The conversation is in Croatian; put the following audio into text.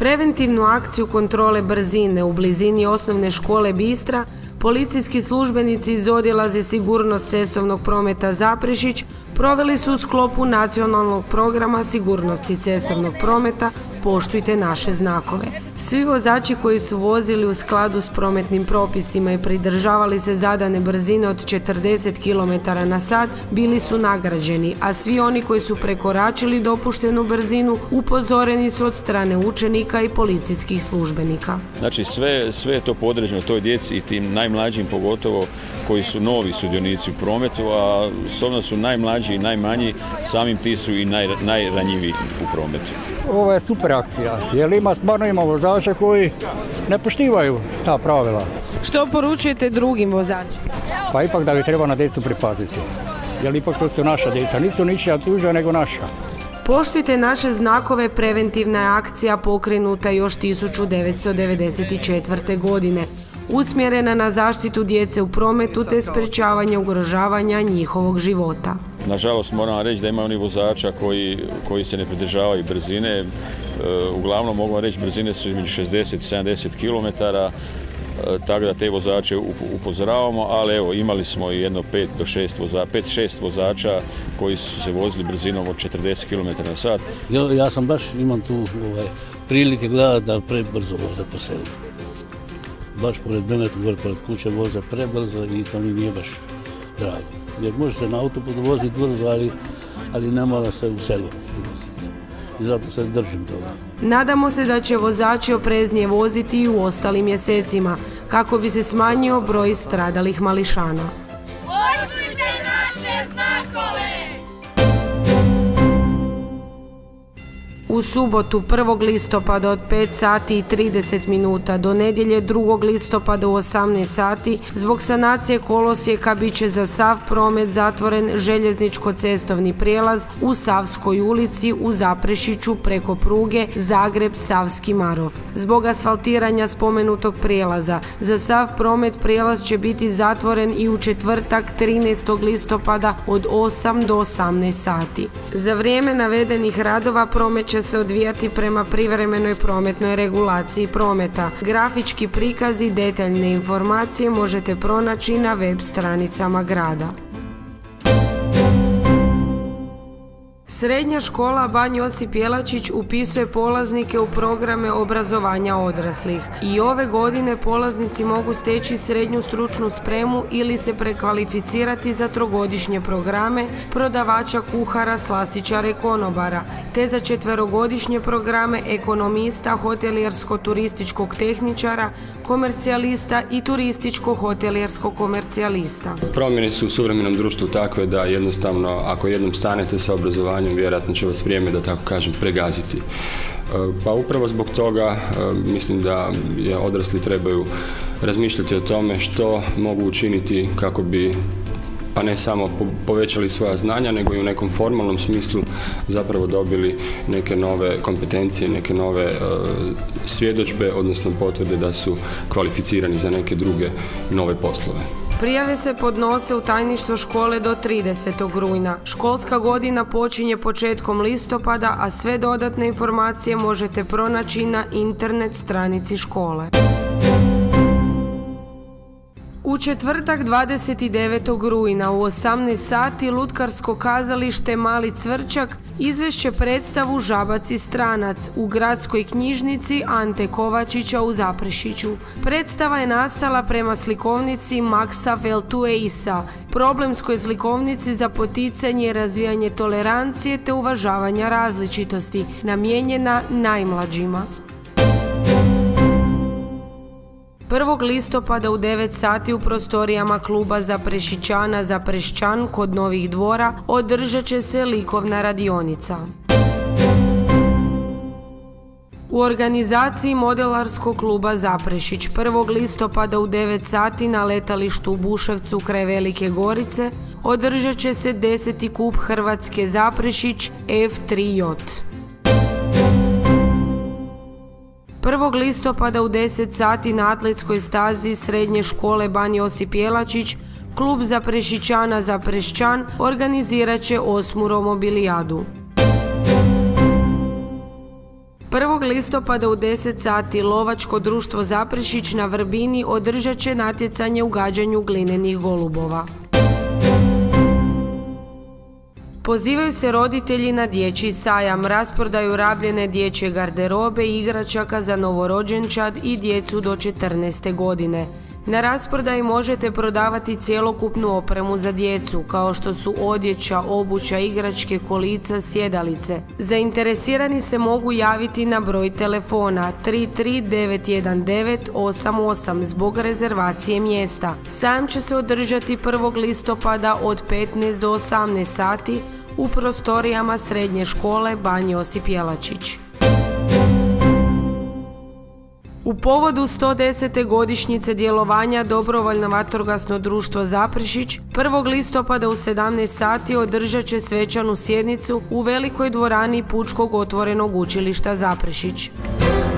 Preventivnu akciju kontrole brzine u blizini osnovne škole Bistra policijski službenici iz Odjela za sigurnost cestovnog prometa Zaprešić proveli su u sklopu nacionalnog programa sigurnosti cestovnog prometa Poštujte naše znakove. Svi vozači koji su vozili u skladu s prometnim propisima i pridržavali se zadane brzine od 40 km/h bili su nagrađeni, a svi oni koji su prekoračili dopuštenu brzinu upozoreni su od strane učenika i policijskih službenika. Znači sve je to podređeno toj djeci i tim najmlađim pogotovo koji su novi sudionici u prometu, a s obzirom su najmlađi i najmanji, samim ti su i najranjiviji u prometu. Ovo je super akcija, jer ima vozača koji ne poštivaju ta pravila. Što poručujete drugim vozačima? Pa ipak da bi treba na djecu pripaziti, jer ipak to su naša djeca, nisu ničija tuđa nego naša. Poštujte naše znakove preventivna je akcija pokrenuta još 1994. godine, usmjerena na zaštitu djece u prometu te sprječavanje ugrožavanja njihovog života. Nažalost moram reći da ima oni vozača koji se ne pridržavaju brzine, uglavnom mogu reći brzine su između 60-70 km, tako da te vozače upozoravamo, ali evo imali smo i jedno 5-6 vozača koji su se vozili brzinom od 40 km/h. Ja sam baš imam tu prilike gledati da prebrzo voze po selu. Baš pored mene, gore pored kuće voze prebrzo i to mi nije baš drago. Jer može se na autoputu voziti brzo, ali ne mora se u selu voziti. I zato se držim toga. Nadamo se da će vozači opreznije voziti i u ostalim mjesecima, kako bi se smanjio broj stradalih mališana. Poštujte naše znakove! U subotu 1. listopada od 5 sati i 30 minuta do nedjelje 2. listopada u 18 sati zbog sanacije kolosijeka bit će za sav promet zatvoren željezničko-cestovni prijelaz u Savskoj ulici u Zaprešiću preko pruge Zagreb-Savski Marof. Zbog asfaltiranja spomenutog prijelaza za sav promet prijelaz će biti zatvoren i u četvrtak 13. listopada od 8 do 18 sati. Za vrijeme navedenih radova promet će se odvijati prema privremenoj prometnoj regulaciji prometa. Grafički prikaz i detaljne informacije možete pronaći na web stranicama grada. Srednja škola Ban Josip Jelačić upisuje polaznike u programe obrazovanja odraslih. I ove godine polaznici mogu steći srednju stručnu spremu ili se prekvalificirati za trogodišnje programe prodavača, kuhara, slastičara i konobara, te za četverogodišnje programe ekonomista, hotelijersko-turističkog tehničara, komercijalista i turističko-hotelijerskog komercijalista. Promjene su u suvremenom društvu takve da jednostavno ako jednom stanete sa obrazovanjem, vjerojatno će vas vrijeme, da tako kažem, pregaziti. Pa upravo zbog toga mislim da odrasli trebaju razmišljati o tome što mogu učiniti kako bi pa ne samo povećali svoja znanja, nego i u nekom formalnom smislu zapravo dobili neke nove kompetencije, neke nove svjedodžbe, odnosno potvrde da su kvalificirani za neke druge nove poslove. Prijave se podnose u tajništvo škole do 30. rujna. Školska godina počinje početkom listopada, a sve dodatne informacije možete pronaći na internet stranici škole. U četvrtak 29. rujna u 18 sati Lutkarsko kazalište Mali Cvrčak izvešće predstavu Žabac i stranac u gradskoj knjižnici Ante Kovačića u Zaprešiću. Predstava je nastala prema slikovnici Maxa Veltueisa, problemskoj slikovnici za poticanje i razvijanje tolerancije te uvažavanja različitosti, namijenjena najmlađima. 1. listopada u 9 sati u prostorijama kluba Zaprešićana Zaprešćan kod Novih Dvora održat će se likovna radionica. U organizaciji modelarskog kluba Zaprešić 1. listopada u 9 sati na letalištu u Buševcu kraj Velike Gorice održat će se 10. kup Hrvatske Zaprešić F3J. 1. listopada u 10 sati na atletskoj stazi Srednje škole Ban Josip Jelačić klub Zaprešićana Zaprešćan organizirat će 8. romobilijadu. 1. listopada u 10 sati Lovačko društvo Zaprešić na Vrbini održat će natjecanje u gađanju glinenih golubova. Pozivaju se roditelji na dječji sajam, rasprodaju rabljene dječje garderobe i igračaka za novorođenčad i djecu do 14. godine. Na rasprodaji možete prodavati cjelokupnu opremu za djecu, kao što su odjeća, obuća, igračke, kolica, sjedalice. Zainteresirani se mogu javiti na broj telefona 3391988 zbog rezervacije mjesta. Sajam će se održati 1. listopada od 15 do 18 sati u prostorijama Srednje škole Ban Josip Jelačić. U povodu 110. godišnjice djelovanja Dobrovoljno vatrogasno društvo Zaprešić 1. listopada u 17 sati održat će svečanu sjednicu u velikoj dvorani Pučkog otvorenog učilišta Zaprešić.